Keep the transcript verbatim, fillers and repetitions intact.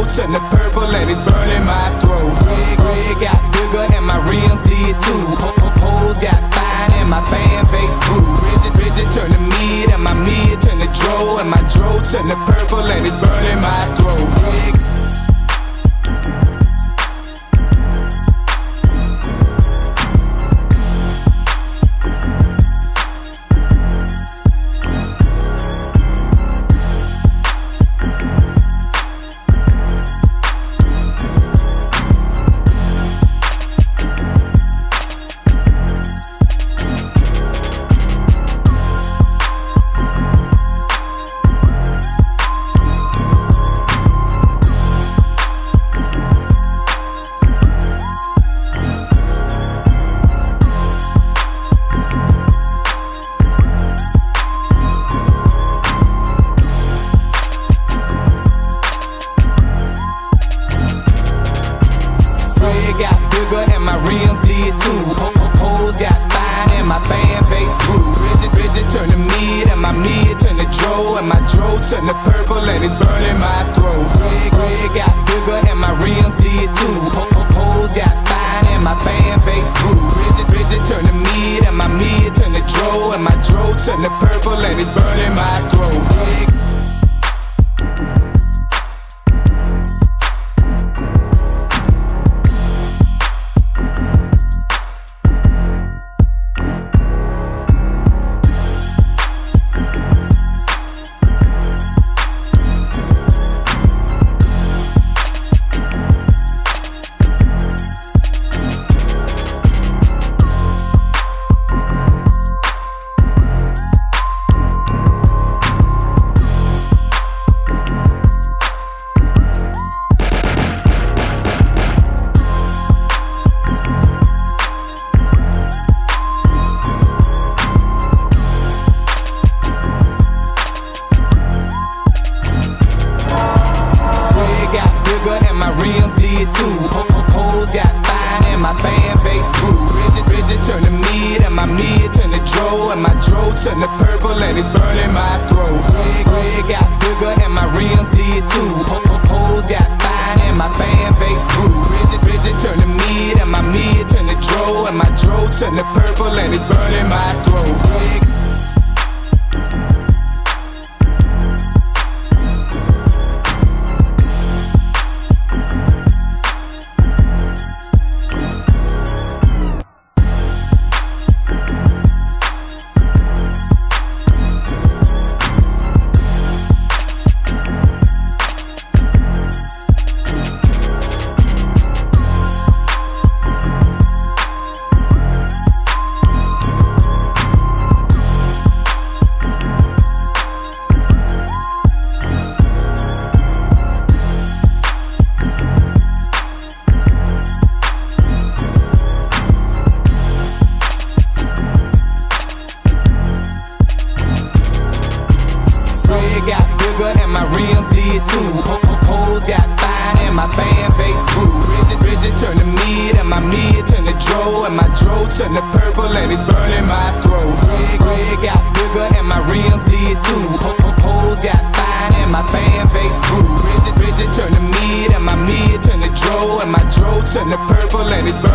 turned to purple and it's burning my throat. Red, red got bigger and my rims did too. Hoes got fine and my fan base grew. Rigid, rigid turned to mid and my mid turned to dro, and my dro turned to purple and it's burning my throat. Red, got bigger and my rims did too. Hoes got fine and my fan base grew. Rigid, rigid turned to mid and my mid turned to dro, and my dro turned to purple and it's burning my throat. Red, red got bigger and my rims did too. Hoes got fine and my fan base grew. Rigid, rigid turned to mid and my mid turned to dro, and my dro turned to purple and it's burning my throat. Red, rims did too. Hoes got fine and my fan base grew. Rigid, rigid turned to mid and my mid turned to dro, and my dro turned to purple and it's burning my throat. Red, red got bigger and my rims did too. Hoes got fine and my fan base grew. Rigid, rigid turned to mid and my mid turned to dro, and my dro turned to purple and it's burning my throat. Red, got bigger and my rims did too. Hoes got fine and my fan base grew. Rigid, rigid turned to mid and my mid turned to dro, and my dro turned to purple and it's burning my throat. Red, red got bigger and my rims did too. Hoes got fine and my fan base grew. Rigid, rigid turned to mid and my mid turned to dro, and my dro turned to purple and it's burning